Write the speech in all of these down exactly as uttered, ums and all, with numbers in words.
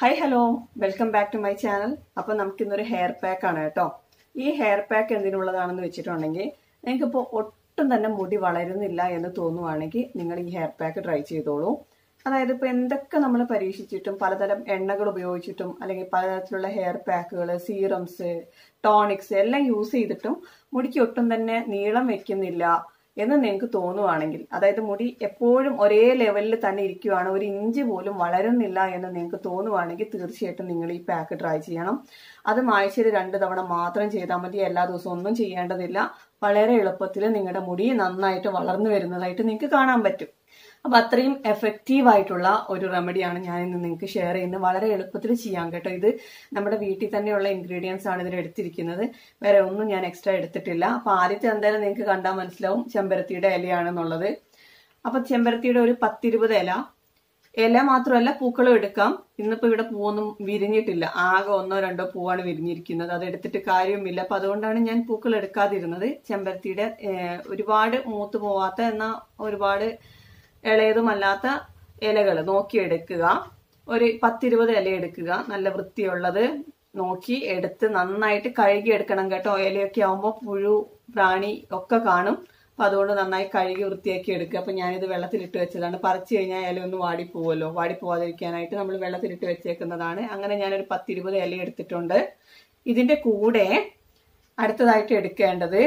Hi, hello, welcome back to my channel. അപ്പോൾ നമുക്ക് ഇന്നൊരു ഹെയർ പാക്ക് ആണ് കേട്ടോ. ഈ ഹെയർ പാക്ക് എന്തിനുള്ളതാണെന്ന് വെച്ചിട്ടുണ്ടെങ്കിൽ നിങ്ങൾക്ക് ഇപ്പോൾ ഒട്ടും തന്നെ മുടി വളരുന്നില്ല എന്ന് തോന്നുവാണെങ്കിൽ നിങ്ങൾ ഈ ഹെയർ പാക്ക് ട്രൈ ചെയ്തോളൂ. അതായത് ഇപ്പോൾ എന്തൊക്കെ നമ്മൾ പരീക്ഷിച്ചിട്ടും പലതരം എണ്ണകൾ ഉപയോഗിച്ചിട്ടും അല്ലെങ്കിൽ പലതരത്തിലുള്ള ഹെയർ പാക്കുകൾ, സീറംസ്, ടോണിക്സ് എല്ലാം യൂസ് ചെയ്തിട്ടും മുടിക്ക് ഒട്ടും തന്നെ നീളം വെക്കുന്നില്ല എന്ന് നിങ്ങൾക്ക് തോന്നുവാണെങ്കിൽ, അതായത് മുടി എപ്പോഴും ഒരേ ലെവലിൽ തന്നെ ഇരിക്കുവാണ്, ഒരു ഇഞ്ച് പോലും വളരുന്നില്ല എന്ന് നിങ്ങൾക്ക് തോന്നുവാണെങ്കിൽ തീർച്ചയായിട്ടും നിങ്ങൾ ഈ പാക്ക് ട്രൈ ചെയ്യണം. അത് ആഴ്ചയിൽ രണ്ട് തവണ മാത്രം ചെയ്താൽ മതി, എല്ലാ ദിവസവും ഒന്നും ചെയ്യേണ്ടതില്ല. വളരെ എളുപ്പത്തിൽ നിങ്ങളുടെ മുടി നന്നായിട്ട് വളർന്നു വരുന്നതായിട്ട് നിങ്ങൾക്ക് കാണാൻ പറ്റും. അപ്പൊ അത്രയും എഫക്റ്റീവ് ആയിട്ടുള്ള ഒരു റെമഡിയാണ് ഞാൻ ഇന്ന് നിങ്ങൾക്ക് ഷെയർ ചെയ്യുന്നത്. വളരെ എളുപ്പത്തിൽ ചെയ്യാം കേട്ടോ. ഇത് നമ്മുടെ വീട്ടിൽ തന്നെയുള്ള ഇൻഗ്രീഡിയൻസ് ആണ് ഇതിൽ എടുത്തിരിക്കുന്നത്, വേറെ ഒന്നും ഞാൻ എക്സ്ട്രാ എടുത്തിട്ടില്ല. അപ്പൊ ആദ്യത്തെ എന്തായാലും നിങ്ങൾക്ക് കണ്ടാൽ മനസ്സിലാവും ചെമ്പരത്തിയുടെ ഇലയാണെന്നുള്ളത്. അപ്പൊ ചെമ്പരത്തിയുടെ ഒരു പത്തിരുപത് ഇല, ഇല മാത്രമല്ല പൂക്കളും എടുക്കാം. ഇന്നിപ്പോ ഇവിടെ പൂവൊന്നും വിരിഞ്ഞിട്ടില്ല, ആകെ ഒന്നോ രണ്ടോ പൂവാണ് വിരിഞ്ഞിരിക്കുന്നത്. അത് എടുത്തിട്ട് കാര്യമില്ല. അപ്പൊ അതുകൊണ്ടാണ് ഞാൻ പൂക്കൾ എടുക്കാതിരുന്നത്. ചെമ്പരത്തിയുടെ ഒരുപാട് മൂത്ത് പോവാത്ത എന്നാൽ ഒരുപാട് ഇളയതുമല്ലാത്ത ഇലകൾ നോക്കിയെടുക്കുക. ഒരു പത്തിരുപത് ഇല എടുക്കുക, നല്ല വൃത്തിയുള്ളത് നോക്കി എടുത്ത് നന്നായിട്ട് കഴുകി എടുക്കണം കേട്ടോ. ഇലയൊക്കെ ആവുമ്പോൾ പുഴു, പ്രാണി ഒക്കെ കാണും. അപ്പൊ അതുകൊണ്ട് നന്നായി കഴുകി വൃത്തിയാക്കി എടുക്കുക. അപ്പൊ ഞാനിത് വെള്ളത്തിലിട്ട് വെച്ചതാണ്. പറിച്ചു കഴിഞ്ഞാൽ ഇല ഒന്ന് വാടിപ്പോവല്ലോ, വാടിപ്പോവാതിരിക്കാനായിട്ട് നമ്മൾ വെള്ളത്തിലിട്ട് വെച്ചേക്കുന്നതാണ്. അങ്ങനെ ഞാനൊരു പത്തിരുപത് ഇല എടുത്തിട്ടുണ്ട്. ഇതിന്റെ കൂടെ അടുത്തതായിട്ട് എടുക്കേണ്ടത്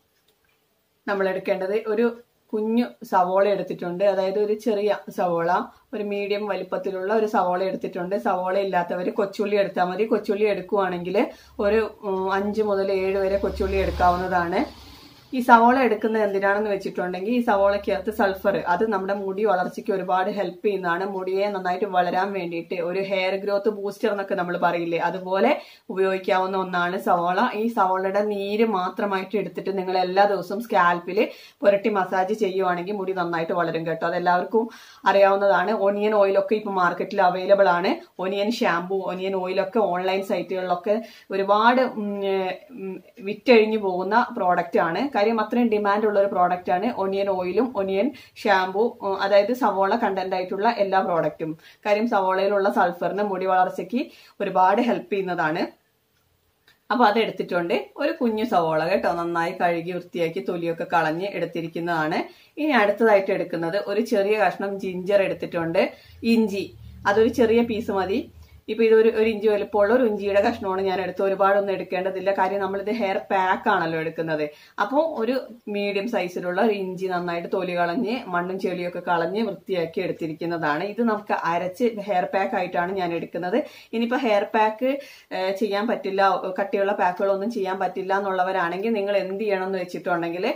നമ്മൾ എടുക്കേണ്ടത് ഒരു കുഞ്ഞു സവോള എടുത്തിട്ടുണ്ട്. അതായത് ഒരു ചെറിയ സവോള, ഒരു മീഡിയം വലിപ്പത്തിലുള്ള ഒരു സവോള എടുത്തിട്ടുണ്ട്. സവോള ഇല്ലാത്തവർ കൊച്ചുള്ളി എടുത്താൽ മതി. കൊച്ചുള്ളി എടുക്കുവാണെങ്കിൽ ഒരു അഞ്ച് മുതൽ ഏഴ് വരെ കൊച്ചുള്ളി എടുക്കാവുന്നതാണ്. ഈ സവോള എടുക്കുന്നത് എന്തിനാണെന്ന് വെച്ചിട്ടുണ്ടെങ്കിൽ ഈ സവോളയ്ക്കകത്ത് സൾഫർ, അത് നമ്മുടെ മുടി വളർച്ചയ്ക്ക് ഒരുപാട് ഹെൽപ്പ് ചെയ്യുന്നതാണ്. മുടിയെ നന്നായിട്ട് വളരാൻ വേണ്ടിയിട്ട് ഒരു ഹെയർ ഗ്രോത്ത് ബൂസ്റ്റർ എന്നൊക്കെ നമ്മൾ പറയില്ലേ, അതുപോലെ ഉപയോഗിക്കാവുന്ന ഒന്നാണ് സവോള. ഈ സവോളയുടെ നീര് മാത്രമായിട്ട് എടുത്തിട്ട് നിങ്ങൾ എല്ലാ ദിവസവും സ്കാൽപ്പിൽ പുരട്ടി മസാജ് ചെയ്യുവാണെങ്കിൽ മുടി നന്നായിട്ട് വളരും കേട്ടോ. അതെല്ലാവർക്കും അറിയാവുന്നതാണ്. ഒനിയൻ ഓയിലൊക്കെ ഇപ്പൊ മാർക്കറ്റിൽ അവൈലബിൾ ആണ്. ഒനിയൻ ഷാമ്പു, ഒനിയൻ ഓയിലൊക്കെ ഓൺലൈൻ സൈറ്റുകളിലൊക്കെ ഒരുപാട് വിറ്റഴിഞ്ഞു പോകുന്ന പ്രോഡക്റ്റ് ആണ്. കാര്യം അത്രയും ഡിമാൻഡ് ഉള്ള ഒരു പ്രോഡക്റ്റ് ആണ് ഒനിയൻ ഓയിലും ഒനിയൻ ഷാമ്പു, അതായത് സവോള കണ്ടന്റ് ആയിട്ടുള്ള എല്ലാ പ്രോഡക്റ്റും. കാര്യം സവോളയിലുള്ള സൾഫറിന് മുടി വളർച്ചയ്ക്ക് ഒരുപാട് ഹെൽപ്പ് ചെയ്യുന്നതാണ്. അപ്പൊ അത് എടുത്തിട്ടുണ്ട്. ഒരു കുഞ്ഞു സവോള കേട്ടോ, നന്നായി കഴുകി വൃത്തിയാക്കി തൊലിയൊക്കെ കളഞ്ഞ് എടുത്തിരിക്കുന്നതാണ്. ഇനി അടുത്തതായിട്ട് എടുക്കുന്നത് ഒരു ചെറിയ കഷ്ണം ജിഞ്ചർ എടുത്തിട്ടുണ്ട്. ഇഞ്ചി, അതൊരു ചെറിയ പീസ് മതി. ഇപ്പൊ ഇതൊരു ഒരു ഇഞ്ചി വലുപ്പമുള്ള ഒരു ഇഞ്ചിയുടെ കഷ്ണമാണ് ഞാൻ എടുത്ത്. ഒരുപാടൊന്നും എടുക്കേണ്ടതില്ല, കാര്യം നമ്മളിത് ഹെയർ പാക്ക് ആണല്ലോ എടുക്കുന്നത്. അപ്പോൾ ഒരു മീഡിയം സൈസിലുള്ള ഒരു ഇഞ്ചി നന്നായിട്ട് തൊലി കളഞ്ഞ് മണ്ണും ചെളിയൊക്കെ കളഞ്ഞ് വൃത്തിയാക്കി എടുത്തിരിക്കുന്നതാണ്. ഇത് നമുക്ക് അരച്ച് ഹെയർ പാക്ക് ആയിട്ടാണ് ഞാൻ എടുക്കുന്നത്. ഇനിയിപ്പോ ഹെയർ പാക്ക് ചെയ്യാൻ പറ്റില്ല, കട്ടിയുള്ള പാക്കുകളൊന്നും ചെയ്യാൻ പറ്റില്ല എന്നുള്ളവരാണെങ്കിൽ നിങ്ങൾ എന്ത് ചെയ്യണം എന്ന് വെച്ചിട്ടുണ്ടെങ്കിൽ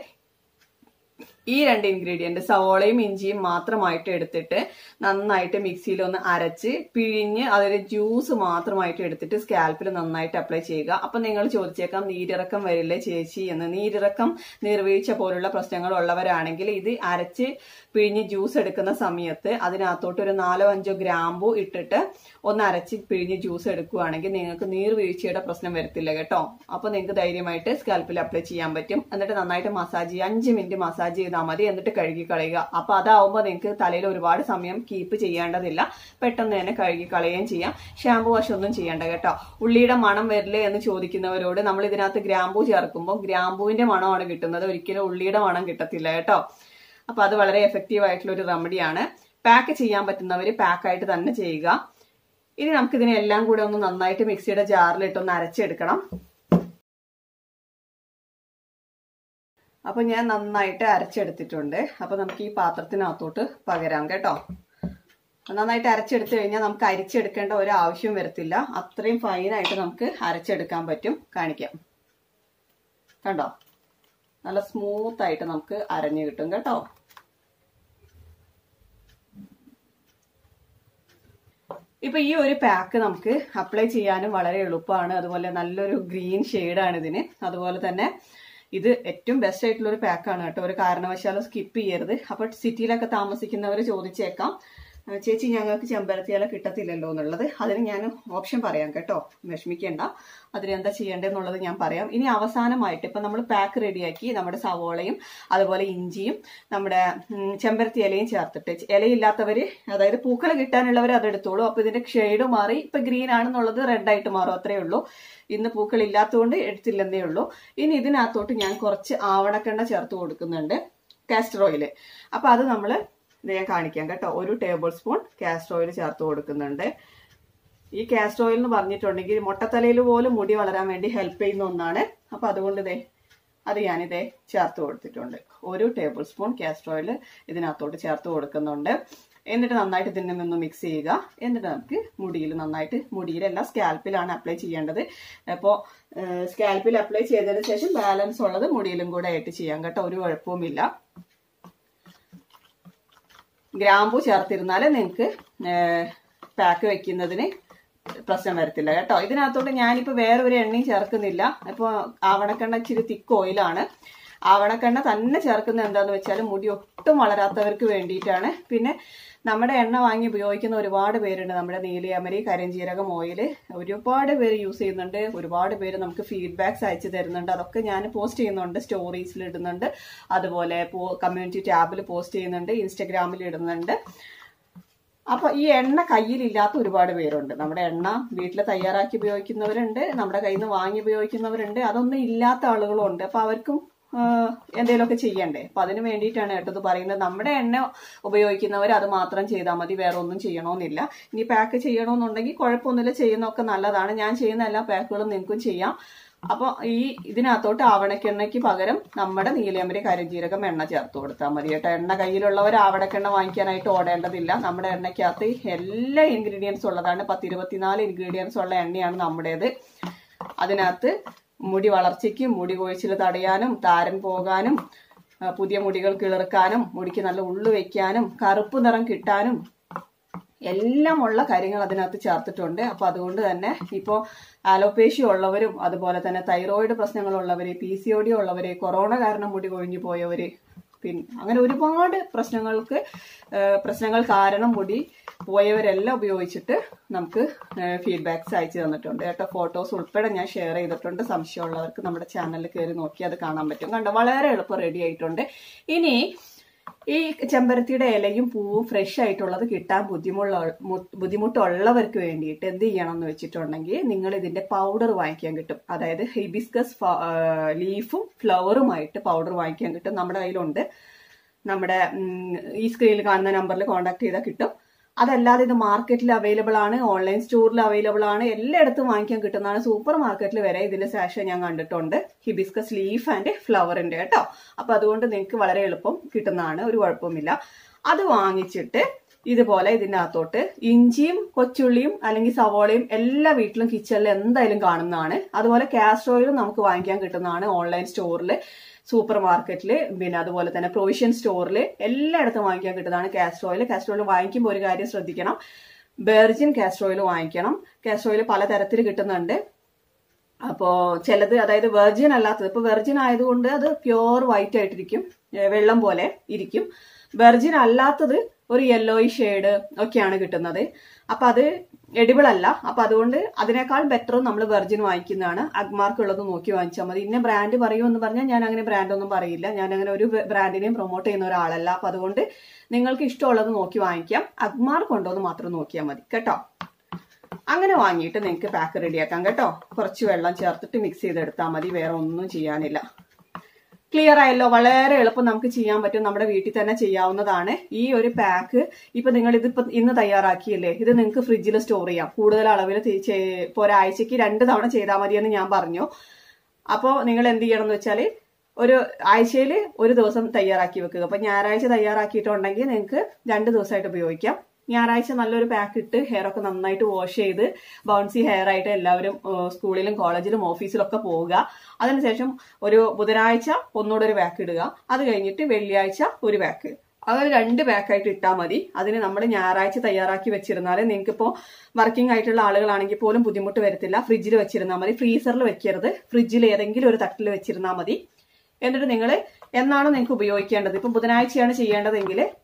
ഈ രണ്ട് ഇൻഗ്രീഡിയന്റ് സവോളയും ഇഞ്ചിയും മാത്രമായിട്ട് എടുത്തിട്ട് നന്നായിട്ട് മിക്സിയിൽ ഒന്ന് അരച്ച് പിഴിഞ്ഞ് അതൊരു ജ്യൂസ് മാത്രമായിട്ട് എടുത്തിട്ട് സ്കാൽപ്പിൽ നന്നായിട്ട് അപ്ലൈ ചെയ്യുക. അപ്പൊ നിങ്ങൾ ചോദിച്ചേക്കാം, നീരിറക്കം വരില്ലേ ചേച്ചി എന്ന്. നീരിറക്കം, നീർവീഴ്ച പോലുള്ള പ്രശ്നങ്ങൾ ഉള്ളവരാണെങ്കിൽ ഇത് അരച്ച് പിഴിഞ്ഞ് ജ്യൂസ് എടുക്കുന്ന സമയത്ത് അതിനകത്തോട്ട് ഒരു നാലോ അഞ്ചോ ഗ്രാമ്പു ഇട്ടിട്ട് ഒന്ന് അരച്ച് പിഴിഞ്ഞ് ജ്യൂസ് എടുക്കുകയാണെങ്കിൽ നിങ്ങൾക്ക് നീർവീഴ്ചയുടെ പ്രശ്നം വരത്തില്ല കേട്ടോ. അപ്പൊ നിങ്ങൾക്ക് ധൈര്യമായിട്ട് സ്കാൽപ്പിൽ അപ്ലൈ ചെയ്യാൻ പറ്റും. എന്നിട്ട് നന്നായിട്ട് മസാജ് ചെയ്യുക, അഞ്ച് മിനിറ്റ് മസാജ് ചെയ്താൽ മതി. എന്നിട്ട് കഴുകി കളയുക. അപ്പൊ അതാവുമ്പോൾ നിങ്ങൾക്ക് തലയിൽ ഒരുപാട് സമയം കീപ്പ് ചെയ്യേണ്ടതില്ല, പെട്ടെന്ന് തന്നെ കഴുകി കളയുകയും ചെയ്യാം. ഷാമ്പു വാഷ് ഒന്നും ചെയ്യേണ്ട കേട്ടോ. ഉള്ളിയുടെ മണം വരില്ലേ എന്ന് ചോദിക്കുന്നവരോട്, നമ്മൾ ഇതിനകത്ത് ഗ്രാമ്പൂ ചേർക്കുമ്പോൾ ഗ്രാമ്പൂവിന്റെ മണമാണ് കിട്ടുന്നത്, ഒരിക്കലും ഉള്ളിയുടെ മണം കിട്ടത്തില്ല കേട്ടോ. അപ്പൊ അത് വളരെ എഫക്റ്റീവ് ആയിട്ടുള്ള ഒരു റെമഡിയാണ്. പാക്ക് ചെയ്യാൻ പറ്റുന്നവര് പാക്കായിട്ട് തന്നെ ചെയ്യുക. ഇനി നമുക്ക് ഇതിനെല്ലാം കൂടെ ഒന്ന് നന്നായിട്ട് മിക്സിയുടെ ജാറിലിട്ടൊന്ന് അരച്ചെടുക്കണം. അപ്പൊ ഞാൻ നന്നായിട്ട് അരച്ചെടുത്തിട്ടുണ്ട്. അപ്പൊ നമുക്ക് ഈ പാത്രത്തിനകത്തോട്ട് പകരാം കേട്ടോ. നന്നായിട്ട് അരച്ചെടുത്തു കഴിഞ്ഞാൽ നമുക്ക് അരിച്ചെടുക്കേണ്ട ഒരു ആവശ്യം വരത്തില്ല. അത്രയും ഫൈനായിട്ട് നമുക്ക് അരച്ചെടുക്കാൻ പറ്റും. കാണിക്കാം, കണ്ടോ, നല്ല സ്മൂത്ത് ആയിട്ട് നമുക്ക് അരഞ്ഞു കിട്ടും കേട്ടോ. ഇപ്പൊ ഈ ഒരു പാക്ക് നമുക്ക് അപ്ലൈ ചെയ്യാനും വളരെ എളുപ്പമാണ്. അതുപോലെ നല്ലൊരു ഗ്രീൻ ഷെയ്ഡാണ് ഇതിന്. അതുപോലെ തന്നെ ഇത് ഏറ്റവും ബെസ്റ്റ് ആയിട്ടുള്ള ഒരു പാക്കാണ് കേട്ടോ. ഒരു കാരണവശാലും സ്കിപ്പ് ചെയ്യരുത്. അപ്പൊ സിറ്റിയിലൊക്കെ താമസിക്കുന്നവർ ചോദിച്ചേക്കാം, ചേച്ചി ഞങ്ങൾക്ക് ചെമ്പരത്തി ഇല കിട്ടത്തില്ലല്ലോ എന്നുള്ളത്, അതിന് ഞാൻ ഓപ്ഷൻ പറയാം കേട്ടോ, വിഷമിക്കേണ്ട. അതിനെന്താ ചെയ്യേണ്ടതെന്നുള്ളത് ഞാൻ പറയാം. ഇനി അവസാനമായിട്ട് ഇപ്പം നമ്മൾ പാക്ക് റെഡിയാക്കി നമ്മുടെ സവോളയും അതുപോലെ ഇഞ്ചിയും നമ്മുടെ ചെമ്പരത്തി ഇലയും ചേർത്തിട്ട്, ഇലയില്ലാത്തവർ അതായത് പൂക്കൾ കിട്ടാനുള്ളവർ അതെടുത്തോളൂ. അപ്പോൾ ഇതിന്റെ ഷെയ്ഡ് മാറി ഇപ്പം ഗ്രീൻ ആണെന്നുള്ളത് റെഡ് ആയിട്ട് മാറും, അത്രയേ ഉള്ളൂ. ഇന്ന് പൂക്കൾ ഇല്ലാത്തതുകൊണ്ട് എടുത്തില്ലെന്നേ ഉള്ളൂ. ഇനി ഇതിനകത്തോട്ട് ഞാൻ കുറച്ച് ആവണക്കെണ്ണ ചേർത്ത് കൊടുക്കുന്നുണ്ട്, കാസ്റ്റർ ഓയിൽ. അപ്പം അത് നമ്മൾ ഇത് ഞാൻ കാണിക്കാം കേട്ടോ. ഒരു ടേബിൾ സ്പൂൺ കാസ്റ്റർ ഓയിൽ ചേർത്ത് കൊടുക്കുന്നുണ്ട്. ഈ കാസ്റ്റർ ഓയിൽ എന്ന് പറഞ്ഞിട്ടുണ്ടെങ്കിൽ മുട്ടത്തലയിൽ പോലും മുടി വളരാൻ വേണ്ടി ഹെൽപ്പ് ചെയ്യുന്ന ഒന്നാണ്. അപ്പം അതുകൊണ്ട് ഇതേ അത് ഞാനിതേ ചേർത്ത് കൊടുത്തിട്ടുണ്ട്. ഒരു ടേബിൾ സ്പൂൺ കാസ്റ്റർ ഓയിൽ ഇതിനകത്തോട്ട് ചേർത്ത് കൊടുക്കുന്നുണ്ട്. എന്നിട്ട് നന്നായിട്ട് ഇതിനെ ഒന്ന് മിക്സ് ചെയ്യുക. എന്നിട്ട് നമുക്ക് മുടിയിൽ നന്നായിട്ട്, മുടിയിലല്ല സ്കാൽപ്പിലാണ് അപ്ലൈ ചെയ്യേണ്ടത്. അപ്പോൾ സ്കാൽപ്പിൽ അപ്ലൈ ചെയ്തതിന് ശേഷം ബാലൻസ് ഉള്ളത് മുടിയിലും കൂടെ ആയിട്ട് ചെയ്യാം കേട്ടോ, ഒരു കുഴപ്പവുമില്ല. ഗ്രാമ്പൂ ചേർത്തിരുന്നാൽ നിങ്ങൾക്ക് പാക്ക് വെക്കുന്നതിന് പ്രശ്നം വരത്തില്ല കേട്ടോ. ഇതിനകത്തോട്ട് ഞാനിപ്പോൾ വേറെ ഒരു എണ്ണയും ചേർക്കുന്നില്ല. ഇപ്പോൾ ആവണക്കെണ്ണ ഇച്ചിരി തിക്ക് ഓയിലാണ്. ആവണക്കെണ്ണ തന്നെ ചേർക്കുന്നത് എന്താണെന്ന് വെച്ചാൽ മുടി ഒട്ടും വളരാത്തവർക്ക് വേണ്ടിയിട്ടാണ്. പിന്നെ നമ്മുടെ എണ്ണ വാങ്ങി ഉപയോഗിക്കുന്ന ഒരുപാട് പേരുണ്ട്. നമ്മുടെ നീലിയമരി, കരിഞ്ജീരകം ഓയിൽ ഒരുപാട് പേര് യൂസ് ചെയ്യുന്നുണ്ട്. ഒരുപാട് പേര് നമുക്ക് ഫീഡ്ബാക്സ് അയച്ചു തരുന്നുണ്ട്. അതൊക്കെ ഞാൻ പോസ്റ്റ് ചെയ്യുന്നുണ്ട്, സ്റ്റോറീസിൽ ഇടുന്നുണ്ട്, അതുപോലെ കമ്മ്യൂണിറ്റി ടാബിൽ പോസ്റ്റ് ചെയ്യുന്നുണ്ട്, ഇൻസ്റ്റഗ്രാമിൽ ഇടുന്നുണ്ട്. അപ്പൊ ഈ എണ്ണ കയ്യിലില്ലാത്ത ഒരുപാട് പേരുണ്ട്. നമ്മുടെ എണ്ണ വീട്ടിൽ തയ്യാറാക്കി ഉപയോഗിക്കുന്നവരുണ്ട്, നമ്മുടെ കയ്യിൽ നിന്ന് വാങ്ങി ഉപയോഗിക്കുന്നവരുണ്ട്, അതൊന്നും ഇല്ലാത്ത ആളുകളും ഉണ്ട്. അപ്പൊ അവർക്കും എന്തെങ്കിലുമൊക്കെ ചെയ്യണ്ടേ. അപ്പൊ അതിന് വേണ്ടിയിട്ടാണ് കേട്ടത് പറയുന്നത്. നമ്മുടെ എണ്ണ ഉപയോഗിക്കുന്നവർ അത് മാത്രം ചെയ്താൽ മതി, വേറെ ഒന്നും ചെയ്യണമെന്നില്ല. ഇനി പാക്ക് ചെയ്യണമെന്നുണ്ടെങ്കിൽ കുഴപ്പമൊന്നുമില്ല, ചെയ്യുന്നതൊക്കെ നല്ലതാണ്. ഞാൻ ചെയ്യുന്ന എല്ലാ പാക്കുകളും നിങ്ങൾക്കും ചെയ്യാം. അപ്പൊ ഈ ഇതിനകത്തോട്ട് ആവണക്കെണ്ണയ്ക്ക് പകരം നമ്മുടെ നീലയമരി, കരിഞ്ജീരകം എണ്ണ ചേർത്ത് കൊടുത്താൽ മതി കേട്ടോ. എണ്ണ കയ്യിലുള്ളവർ ആവണക്കെണ്ണ വാങ്ങിക്കാനായിട്ട് ഓടേണ്ടതില്ല. നമ്മുടെ എണ്ണയ്ക്കകത്ത് എല്ലാ ഇൻഗ്രീഡിയൻസും ഉള്ളതാണ്. പത്ത് ഇരുപത്തിനാല് ഇൻഗ്രീഡിയൻസ് ഉള്ള എണ്ണയാണ് നമ്മുടേത്. അതിനകത്ത് മുടി വളർച്ചയ്ക്കും മുടി കൊഴിച്ചിൽ തടയാനും താരൻ പോകാനും പുതിയ മുടികൾ കിളിർക്കാനും മുടിക്ക് നല്ല ഉള്ളു വെക്കാനും കറുപ്പ് നിറം കിട്ടാനും എല്ലാം ഉള്ള കാര്യങ്ങൾ അതിനകത്ത് ചേർത്തിട്ടുണ്ട്. അപ്പൊ അതുകൊണ്ട് തന്നെ ഇപ്പോൾ ആലോപേഷ്യ ഉള്ളവരും അതുപോലെ തന്നെ തൈറോയിഡ് പ്രശ്നങ്ങളുള്ളവര്, പി സി ഒ ഡി ഉള്ളവര്, കൊറോണ കാരണം മുടി കൊഴിഞ്ഞു പോയവര്, പിന്നെ അങ്ങനെ ഒരുപാട് പ്രശ്നങ്ങൾക്ക് പ്രശ്നങ്ങൾ കാരണം മുടി പോയവരെല്ലാം ഉപയോഗിച്ചിട്ട് നമുക്ക് ഫീഡ്ബാക്സ് അയച്ചു തന്നിട്ടുണ്ട് കേട്ടോ. ഫോട്ടോസ് ഉൾപ്പെടെ ഞാൻ ഷെയർ ചെയ്തിട്ടുണ്ട്. സംശയമുള്ളവർക്ക് നമ്മുടെ ചാനലിൽ കയറി നോക്കി അത് കാണാൻ പറ്റും. കണ്ടോ, വളരെ എളുപ്പം റെഡി ആയിട്ടുണ്ട്. ഇനി ഈ ചെമ്പരത്തിയുടെ ഇലയും പൂവും ഫ്രഷ് ആയിട്ടുള്ളത് കിട്ടാൻ ബുദ്ധിമുട്ടുള്ള ബുദ്ധിമുട്ടുള്ളവർക്ക് വേണ്ടിയിട്ട് എന്ത് ചെയ്യണം എന്ന് വെച്ചിട്ടുണ്ടെങ്കിൽ നിങ്ങൾ ഇതിന്റെ പൗഡർ വാങ്ങിക്കാൻ കിട്ടും. അതായത് ഹിബിസ്കസ് ലീഫും ഫ്ലവറുമായിട്ട് പൗഡർ വാങ്ങിക്കാൻ കിട്ടും. നമ്മുടെ കയ്യിലുണ്ട്. നമ്മുടെ ഈ സ്ക്രീനിൽ കാണുന്ന നമ്പറിൽ കോൺടാക്ട് ചെയ്താൽ കിട്ടും. അതല്ലാതെ ഇത് മാർക്കറ്റിൽ അവൈലബിൾ ആണ്, ഓൺലൈൻ സ്റ്റോറിൽ അവൈലബിൾ ആണ്, എല്ലായിടത്തും വാങ്ങിക്കാൻ കിട്ടുന്നതാണ്. സൂപ്പർ മാർക്കറ്റിൽ വരെ ഇതിന്റെ സാഷ ഞാൻ കണ്ടിട്ടുണ്ട്, ഹിബിസ്കസ് ലീഫ് ആൻഡ് ഫ്ലവറിന്റെ കേട്ടോ. അപ്പൊ അതുകൊണ്ട് നിങ്ങൾക്ക് വളരെ എളുപ്പം കിട്ടുന്നതാണ്, ഒരു കുഴപ്പമില്ല. അത് വാങ്ങിച്ചിട്ട് ഇതുപോലെ ഇതിനകത്തോട്ട് ഇഞ്ചിയും കൊച്ചുള്ളിയും അല്ലെങ്കിൽ സവോളയും എല്ലാ വീട്ടിലും കിച്ചണിൽ എന്തായാലും കാണുന്നതാണ്. അതുപോലെ കാസ്റ്റർ ഓയിലും നമുക്ക് വാങ്ങിക്കാൻ കിട്ടുന്നതാണ് ഓൺലൈൻ സ്റ്റോറിൽ, സൂപ്പർ മാർക്കറ്റിൽ, പിന്നെ അതുപോലെ തന്നെ പ്രൊവിഷൻ സ്റ്റോറിൽ എല്ലായിടത്തും വാങ്ങിക്കാൻ കിട്ടുന്നതാണ് കാസ്റ്റർ ഓയിൽ. കാസ്റ്റർ ഓയിൽ വാങ്ങിക്കുമ്പോൾ ഒരു കാര്യം ശ്രദ്ധിക്കണം, വെർജിൻ കാസ്റ്റർ ഓയിൽ വാങ്ങിക്കണം. കാസ്റ്റർ ഓയിൽ പലതരത്തിൽ കിട്ടുന്നുണ്ട്. അപ്പോൾ ചിലത് അതായത് വെർജിൻ അല്ലാത്തത്, ഇപ്പൊ വെർജിൻ ആയതുകൊണ്ട് അത് പ്യോർ വൈറ്റ് ആയിട്ടിരിക്കും, വെള്ളം പോലെ ഇരിക്കും. വെർജിൻ അല്ലാത്തത് ഒരു യെല്ലോയി ഷെയ്ഡ് ഒക്കെയാണ് കിട്ടുന്നത്. അപ്പൊ അത് എഡിബിൾ അല്ല. അപ്പൊ അതുകൊണ്ട് അതിനേക്കാൾ ബെറ്റർ നമ്മൾ വെർജിൻ വാങ്ങിക്കുന്നതാണ്. അഗ്മാർക്ക് ഉള്ളത് നോക്കി വാങ്ങിച്ചാൽ മതി. ഇന്ന ബ്രാൻഡ് പറയുമെന്ന് പറഞ്ഞാൽ ഞാൻ അങ്ങനെ ബ്രാൻഡ് ഒന്നും പറയില്ല. ഞാൻ അങ്ങനെ ഒരു ബ്രാൻഡിനെയും പ്രൊമോട്ട് ചെയ്യുന്ന ഒരാളല്ല. അപ്പൊ അതുകൊണ്ട് നിങ്ങൾക്ക് ഇഷ്ടമുള്ളത് നോക്കി വാങ്ങിക്കാം. അഗ്മാർക്ക് ഉണ്ടോ എന്ന് മാത്രം നോക്കിയാൽ മതി കേട്ടോ. അങ്ങനെ വാങ്ങിയിട്ട് നിങ്ങൾക്ക് പാക്ക് റെഡിയാക്കാം കേട്ടോ. കുറച്ച് വെള്ളം ചേർത്തിട്ട് മിക്സ് ചെയ്തെടുത്താൽ മതി, വേറെ ഒന്നും ചെയ്യാനില്ല. ക്ലിയർ ആയല്ലോ? വളരെ എളുപ്പം നമുക്ക് ചെയ്യാൻ പറ്റും, നമ്മുടെ വീട്ടിൽ തന്നെ ചെയ്യാവുന്നതാണ്. ഈ ഒരു പാക്ക് ഇപ്പൊ നിങ്ങൾ ഇതിപ്പോ ഇന്ന് തയ്യാറാക്കിയല്ലേ, ഇത് നിങ്ങൾക്ക് ഫ്രിഡ്ജിൽ സ്റ്റോർ ചെയ്യാം. കൂടുതൽ അളവിൽ ഇപ്പൊ ഒരാഴ്ചക്ക് രണ്ട് തവണ ചെയ്താൽ മതിയെന്ന് ഞാൻ പറഞ്ഞു. അപ്പോൾ നിങ്ങൾ എന്ത് ചെയ്യണം എന്ന് വെച്ചാൽ ഒരു ആഴ്ചയിൽ ഒരു ദിവസം തയ്യാറാക്കി വെക്കുക. അപ്പൊ ഞായറാഴ്ച തയ്യാറാക്കിയിട്ടുണ്ടെങ്കിൽ നിങ്ങൾക്ക് രണ്ട് ദിവസമായിട്ട് ഉപയോഗിക്കാം. ഞായറാഴ്ച നല്ലൊരു പാക്ക് ഇട്ട് ഹെയർ ഒക്കെ നന്നായിട്ട് വാഷ് ചെയ്ത് ബൗൺസി ഹെയർ ആയിട്ട് എല്ലാവരും സ്കൂളിലും കോളേജിലും ഓഫീസിലും ഒക്കെ പോവുക. അതിനുശേഷം ഒരു ബുധനാഴ്ച ഒന്നുകൂടെ ഒരു പാക്ക് ഇടുക. അത് കഴിഞ്ഞിട്ട് വെള്ളിയാഴ്ച ഒരു പാക്ക്, അങ്ങനെ രണ്ട് പാക്കായിട്ട് ഇട്ടാൽ മതി. അതിന് നമ്മൾ ഞായറാഴ്ച തയ്യാറാക്കി വെച്ചിരുന്നാൽ നിങ്ങൾക്ക് ഇപ്പോൾ വർക്കിംഗ് ആയിട്ടുള്ള ആളുകളാണെങ്കിൽ പോലും ബുദ്ധിമുട്ട് വരത്തില്ല. ഫ്രിഡ്ജിൽ വെച്ചിരുന്നാൽ മതി, ഫ്രീസറിൽ വെക്കരുത്. ഫ്രിഡ്ജിൽ ഏതെങ്കിലും ഒരു തട്ടിൽ വെച്ചിരുന്നാൽ മതി. എന്നിട്ട് നിങ്ങൾ എന്നാണ് നിങ്ങൾക്ക് ഉപയോഗിക്കേണ്ടത്, ഇപ്പം ബുധനാഴ്ചയാണ് ചെയ്യേണ്ടതെങ്കിൽ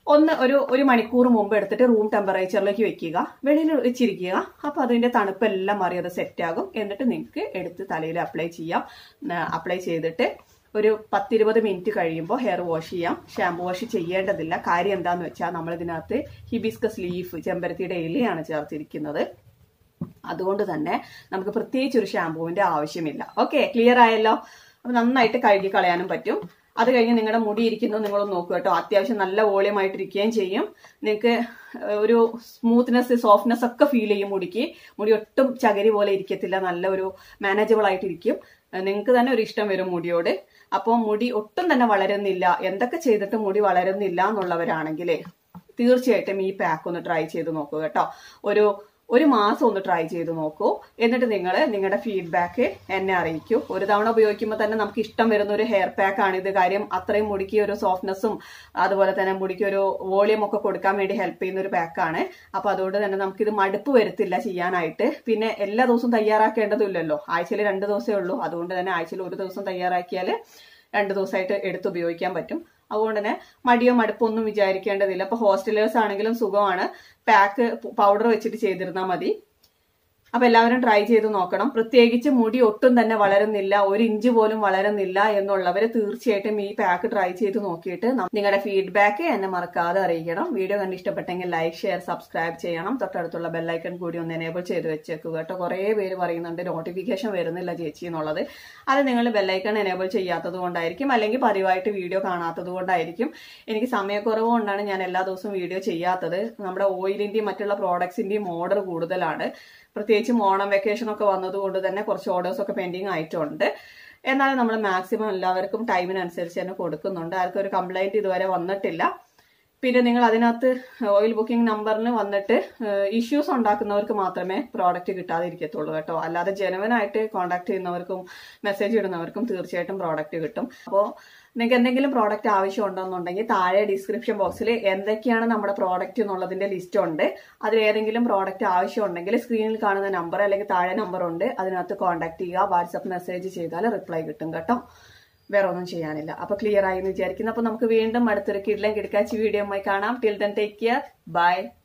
ഒന്ന് ഒരു ഒരു മണിക്കൂർ മുമ്പ് എടുത്തിട്ട് റൂം ടെമ്പറേച്ചറിലേക്ക് വെക്കുക, വെളിയിൽ വെച്ചിരിക്കുക. അപ്പൊ അതിന്റെ തണുപ്പെല്ലാം മാറി അത് സെറ്റ് ആകും. എന്നിട്ട് നിങ്ങൾക്ക് എടുത്ത് തലയിൽ അപ്ലൈ ചെയ്യാം. അപ്ലൈ ചെയ്തിട്ട് ഒരു പത്തിരുപത് മിനിറ്റ് കഴിയുമ്പോൾ ഹെയർ വാഷ് ചെയ്യാം. ഷാമ്പു വാഷ് ചെയ്യേണ്ടതില്ല. കാര്യം എന്താന്ന് വെച്ചാൽ നമ്മൾ ഇതിനകത്ത് ഹിബിസ്കസ് ലീഫ്, ചെമ്പരത്തിയുടെ ഇലയാണ് ചേർത്തിരിക്കുന്നത്. അതുകൊണ്ട് തന്നെ നമുക്ക് പ്രത്യേകിച്ച് ഒരു ഷാമ്പുവിന്റെ ആവശ്യമില്ല. ഓക്കെ, ക്ലിയർ ആയല്ലോ? അപ്പൊ നന്നായിട്ട് കഴുകി കളയാനും പറ്റും. അത് കഴിഞ്ഞ് നിങ്ങളുടെ മുടി ഇരിക്കുന്നു നിങ്ങളൊന്ന് നോക്കുക കേട്ടോ. അത്യാവശ്യം നല്ല വോളിയം ആയിട്ടിരിക്കുകയും ചെയ്യും. നിങ്ങൾക്ക് ഒരു സ്മൂത്ത്നെസ്, സോഫ്റ്റ്നെസ് ഒക്കെ ഫീൽ ചെയ്യും മുടിക്ക്. മുടി ഒട്ടും ചകിരി പോലെ ഇരിക്കത്തില്ല, നല്ല ഒരു മാനേജബിൾ ആയിട്ടിരിക്കും. നിങ്ങൾക്ക് തന്നെ ഒരു ഇഷ്ടം വരും മുടിയോട്. അപ്പോൾ മുടി ഒട്ടും തന്നെ വളരുന്നില്ല, എന്തൊക്കെ ചെയ്തിട്ട് മുടി വളരുന്നില്ല എന്നുള്ളവരാണെങ്കിലേ തീർച്ചയായിട്ടും ഈ പാക്ക് ഒന്ന് ട്രൈ ചെയ്ത് നോക്കൂ കേട്ടോ. ഒരു ഒരു മാസം ഒന്ന് ട്രൈ ചെയ്ത് നോക്കൂ. എന്നിട്ട് നിങ്ങൾ നിങ്ങളുടെ ഫീഡ്ബാക്ക് എന്നെ അറിയിക്കൂ. ഒരു തവണ ഉപയോഗിക്കുമ്പോൾ തന്നെ നമുക്ക് ഇഷ്ടം വരുന്ന ഒരു ഹെയർ പാക്ക് ആണ് ഇത്. കാര്യം അത്രയും മുടിക്ക് ഒരു സോഫ്റ്റ്നെസ്സും അതുപോലെ തന്നെ മുടിക്ക് ഒരു വോളിയം ഒക്കെ കൊടുക്കാൻ വേണ്ടി ഹെൽപ്പ് ചെയ്യുന്ന ഒരു പാക്കാണ്. അപ്പൊ അതുകൊണ്ട് തന്നെ നമുക്കിത് മടുപ്പ് വരുത്തില്ല ചെയ്യാനായിട്ട്. പിന്നെ എല്ലാ ദിവസവും തയ്യാറാക്കേണ്ടതില്ലല്ലോ, ആഴ്ചയിൽ രണ്ട് ദിവസമേ ഉള്ളൂ. അതുകൊണ്ട് തന്നെ ആഴ്ചയിൽ ഒരു ദിവസം തയ്യാറാക്കിയാൽ രണ്ട് ദിവസമായിട്ട് എടുത്ത് ഉപയോഗിക്കാൻ പറ്റും. അതുകൊണ്ട് തന്നെ മടിയോ മടുപ്പോ ഒന്നും വിചാരിക്കേണ്ടതില്ല. അപ്പൊ ഹോസ്റ്റലേഴ്സ് ആണെങ്കിലും സുഖമാണ്, പാക്ക് പൗഡർ വെച്ചിട്ട് ചെയ്തിരുന്നാൽ മതി. അപ്പൊ എല്ലാവരും ട്രൈ ചെയ്ത് നോക്കണം. പ്രത്യേകിച്ച് മുടി ഒട്ടും തന്നെ വളരുന്നില്ല, ഒരു ഇഞ്ച് പോലും വളരുന്നില്ല എന്നുള്ളവര് തീർച്ചയായിട്ടും ഈ പാക്ക് ട്രൈ ചെയ്ത് നോക്കിയിട്ട് നിങ്ങളുടെ ഫീഡ്ബാക്ക് എന്നെ മറക്കാതെ അറിയിക്കണം. വീഡിയോ കണ്ട് ഇഷ്ടപ്പെട്ടെങ്കിൽ ലൈക്ക്, ഷെയർ, സബ്സ്ക്രൈബ് ചെയ്യണം. തൊട്ടടുത്തുള്ള ബെല്ലൈക്കൺ കൂടി ഒന്ന് എനേബിൾ ചെയ്ത് വെച്ചേക്കുക കേട്ടോ. കുറെ പേര് പറയുന്നുണ്ട് നോട്ടിഫിക്കേഷൻ വരുന്നില്ല ചേച്ചി എന്നുള്ളത്. അത് നിങ്ങൾ ബെല്ലൈക്കൺ എനേബിൾ ചെയ്യാത്തത് കൊണ്ടായിരിക്കും, അല്ലെങ്കിൽ പതിവായിട്ട് വീഡിയോ കാണാത്തത് കൊണ്ടായിരിക്കും. എനിക്ക് സമയക്കുറവ് കൊണ്ടാണ് ഞാൻ എല്ലാ ദിവസവും വീഡിയോ ചെയ്യാത്തത്. നമ്മുടെ ഓയിലിന്റെയും മറ്റുള്ള പ്രോഡക്ട്സിന്റെയും ഓർഡർ കൂടുതലാണ്. പ്രത്യേകിച്ചും ഓണം വെക്കേഷൻ ഒക്കെ വന്നതുകൊണ്ട് തന്നെ കുറച്ച് ഓർഡേഴ്സ് ഒക്കെ പെൻഡിങ് ആയിട്ടുണ്ട്. എന്നാലും നമ്മൾ മാക്സിമം എല്ലാവർക്കും ടൈമിനനുസരിച്ച് തന്നെ കൊടുക്കുന്നുണ്ട്. ആർക്കും ഒരു കംപ്ലൈന്റ് ഇതുവരെ വന്നിട്ടില്ല. പിന്നെ നിങ്ങൾ അതിനകത്ത് ഓയിൽ ബുക്കിംഗ് നമ്പറിന് വന്നിട്ട് ഇഷ്യൂസ് ഉണ്ടാക്കുന്നവർക്ക് മാത്രമേ പ്രോഡക്റ്റ് കിട്ടാതിരിക്കത്തുള്ളൂ കേട്ടോ. അല്ലാതെ ജെനുവനായിട്ട് കോൺടാക്ട് ചെയ്യുന്നവർക്കും മെസ്സേജ് ഇടുന്നവർക്കും തീർച്ചയായിട്ടും പ്രോഡക്റ്റ് കിട്ടും. അപ്പോൾ നിങ്ങൾക്ക് എന്തെങ്കിലും പ്രോഡക്റ്റ് ആവശ്യമുണ്ടെന്നുണ്ടെങ്കിൽ താഴെ ഡിസ്ക്രിപ്ഷൻ ബോക്സിൽ എന്തൊക്കെയാണ് നമ്മുടെ പ്രോഡക്റ്റ് എന്നുള്ളതിന്റെ ലിസ്റ്റ് ഉണ്ട്. അതിൽ ഏതെങ്കിലും പ്രോഡക്റ്റ് ആവശ്യമുണ്ടെങ്കിൽ സ്ക്രീനിൽ കാണുന്ന നമ്പർ അല്ലെങ്കിൽ താഴെ നമ്പർ ഉണ്ട്, അതിനകത്ത് കോൺടാക്ട് ചെയ്യുക. വാട്സപ്പ് മെസ്സേജ് ചെയ്താൽ റിപ്ലൈ കിട്ടും കേട്ടോ. വേറെ ഒന്നും ചെയ്യാനില്ല. അപ്പൊ ക്ലിയർ ആയി എന്ന് വിചാരിക്കുന്നു. അപ്പൊ നമുക്ക് വീണ്ടും അടുത്തൊരു കിഡ്ലൻ കിടക്കാച്ചി വീഡിയോ കാണാം. Till then take care, by.